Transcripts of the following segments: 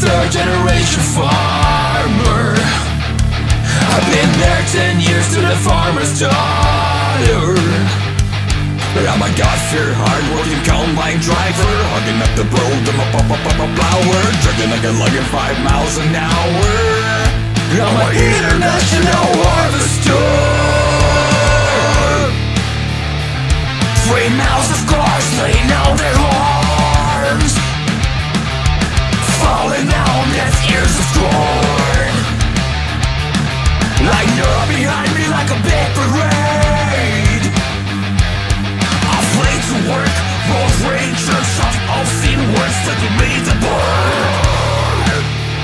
third generation farmer. I've been there 10 years to the farmer's daughter. But I'm a God-fear, hard-working combine driver, hugging up the road, I'm a blower, drinking like a lugging 5 miles an hour. I'm an international harvester. 3 miles of cars laying out their arms, falling down deaf ears of corn, lining up behind me like a big parade. Afraid to work, road rangers, shouting obscene words that you made the burn.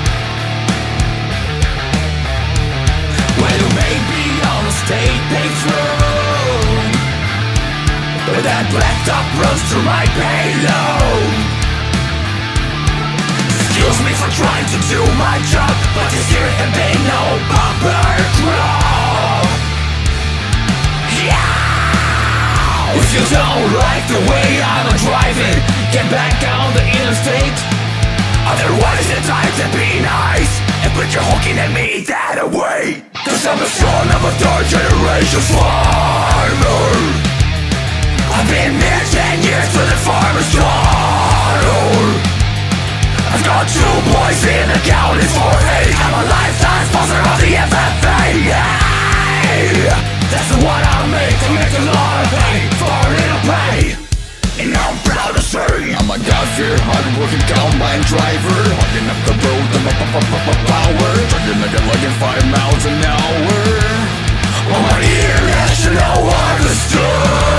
Well, you may be on a state paved road, but that blacktop runs through my payload. Excuse me for trying to do my job, but this here have been no bumper crop. Yeah! If you don't like the way I'm driving, get back on the interstate. Otherwise it's time to be nice and put your honking at me that away. Cause I'm the son of a third generation farmer. I've been there 10 years to the farmer's daughter. I've got 2 boys in the county for 8. I'm a lifetime sponsor of the FFA. That's what I make a lot of pay for a little pay. And I'm proud to say I'm a God-fear, hard-working combine driver, hugging up the road, I'm a power, drinking like a lugging 5 miles an hour. I'm an international harvester.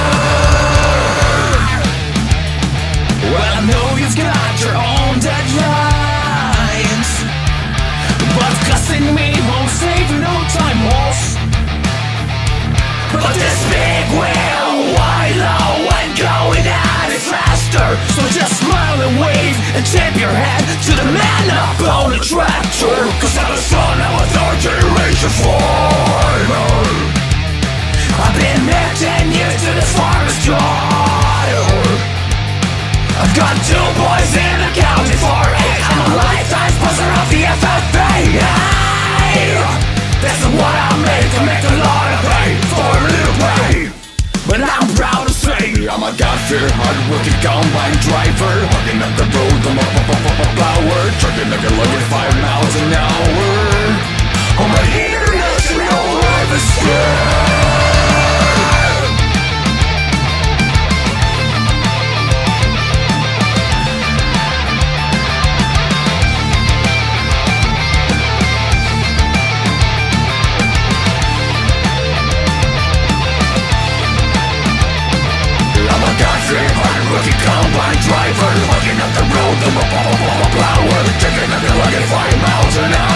Well, I know you've got your own deadlines, but cussing me won't save no time, boss. But this big wheel, wide low and going at it faster. So just smile and wave and tip your head to the man up on the tractor. Cause I'm the son of a third generation farmer. I've been there 10 years to the farmer's daughter. I've got 2 boys in the county for 8. I'm a lifetime sponsor of the FFA. That's what I make a lot of pay for a little pay. But I'm proud to say I'm a God-fear, hard-working combine driver, hugging up the road, I'm a blower, trucking like a lugging 5 miles an hour. I'm an international harvester. Hard-working combine driver, hugging up the road, I'm a blower, drinking like a lugging 5 miles an hour.